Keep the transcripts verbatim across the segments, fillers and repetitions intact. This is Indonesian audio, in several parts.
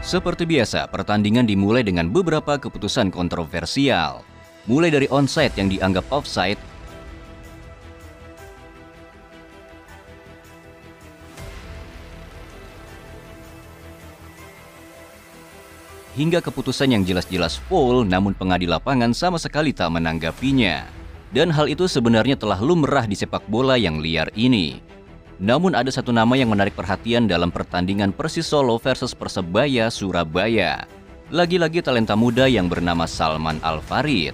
Seperti biasa, pertandingan dimulai dengan beberapa keputusan kontroversial. Mulai dari onside yang dianggap offside, hingga keputusan yang jelas-jelas foul namun pengadil lapangan sama sekali tak menanggapinya. Dan hal itu sebenarnya telah lumrah di sepak bola yang liar ini. Namun ada satu nama yang menarik perhatian dalam pertandingan Persis Solo versus Persebaya Surabaya. Lagi-lagi talenta muda yang bernama Salman Al Farid.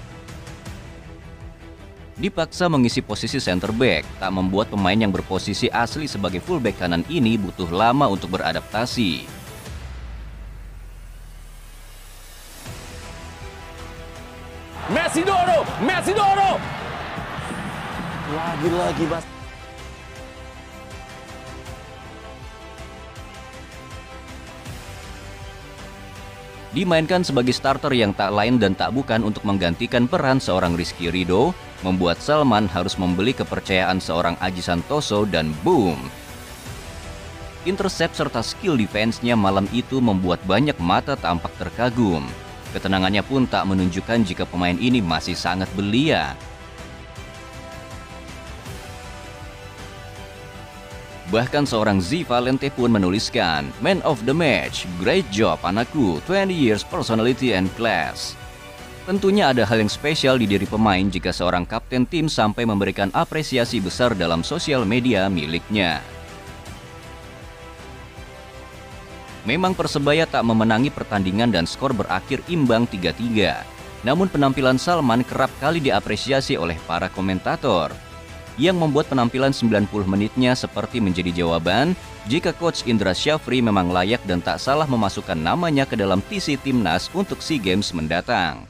Dipaksa mengisi posisi center back, tak membuat pemain yang berposisi asli sebagai fullback kanan ini butuh lama untuk beradaptasi. Messi Doro, Messi Doro. Lagi-lagi Mas. Dimainkan sebagai starter yang tak lain dan tak bukan untuk menggantikan peran seorang Rizky Ridho, membuat Salman harus membeli kepercayaan seorang Aji Santoso dan boom! Intercept serta skill defense-nya malam itu membuat banyak mata tampak terkagum. Ketenangannya pun tak menunjukkan jika pemain ini masih sangat belia. Bahkan seorang Z Valente pun menuliskan, "Man of the match, great job anakku, twenty years personality and class." Tentunya ada hal yang spesial di diri pemain jika seorang kapten tim sampai memberikan apresiasi besar dalam sosial media miliknya. Memang Persebaya tak memenangi pertandingan dan skor berakhir imbang tiga tiga. Namun penampilan Salman kerap kali diapresiasi oleh para komentator, yang membuat penampilan sembilan puluh menitnya seperti menjadi jawaban jika Coach Indra Syafri memang layak dan tak salah memasukkan namanya ke dalam T C Timnas untuk SEA Games mendatang.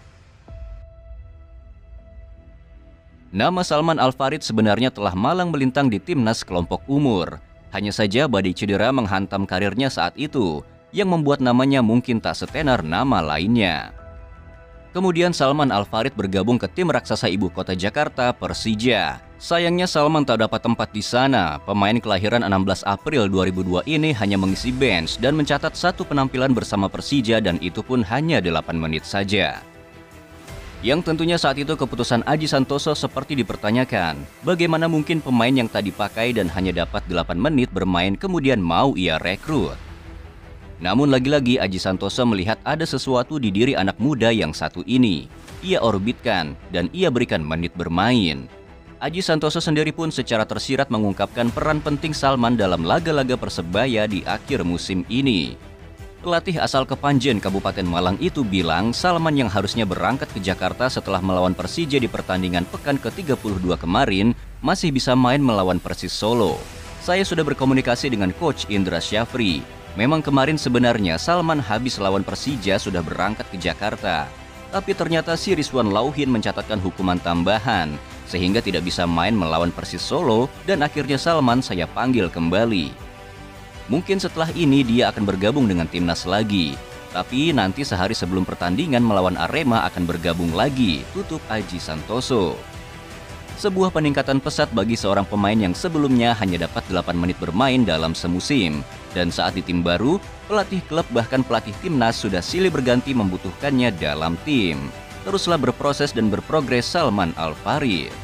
Nama Salman Al Farid sebenarnya telah malang melintang di Timnas kelompok umur. Hanya saja badai cedera menghantam karirnya saat itu, yang membuat namanya mungkin tak setenar nama lainnya. Kemudian Salman Al Farid bergabung ke tim raksasa ibu kota Jakarta, Persija. Sayangnya Salman tak dapat tempat di sana. Pemain kelahiran enam belas April dua ribu dua ini hanya mengisi bench dan mencatat satu penampilan bersama Persija dan itu pun hanya delapan menit saja. Yang tentunya saat itu keputusan Aji Santoso seperti dipertanyakan. Bagaimana mungkin pemain yang tak dipakai dan hanya dapat delapan menit bermain kemudian mau ia rekrut? Namun lagi-lagi Aji Santoso melihat ada sesuatu di diri anak muda yang satu ini. Ia orbitkan dan ia berikan menit bermain. Aji Santoso sendiri pun secara tersirat mengungkapkan peran penting Salman dalam laga-laga Persebaya di akhir musim ini. Pelatih asal Kepanjen, Kabupaten Malang itu bilang Salman yang harusnya berangkat ke Jakarta setelah melawan Persija di pertandingan pekan ke tiga puluh dua kemarin masih bisa main melawan Persis Solo. Saya sudah berkomunikasi dengan Coach Indra Syafri. Memang kemarin sebenarnya Salman habis lawan Persija sudah berangkat ke Jakarta. Tapi ternyata si Rizwan Lauhin mencatatkan hukuman tambahan, sehingga tidak bisa main melawan Persis Solo dan akhirnya Salman saya panggil kembali. Mungkin setelah ini dia akan bergabung dengan timnas lagi. Tapi nanti sehari sebelum pertandingan melawan Arema akan bergabung lagi, tutup Aji Santoso. Sebuah peningkatan pesat bagi seorang pemain yang sebelumnya hanya dapat delapan menit bermain dalam semusim. Dan saat di tim baru, pelatih klub bahkan pelatih timnas sudah silih berganti membutuhkannya dalam tim. Teruslah berproses dan berprogres Salman Al Farid.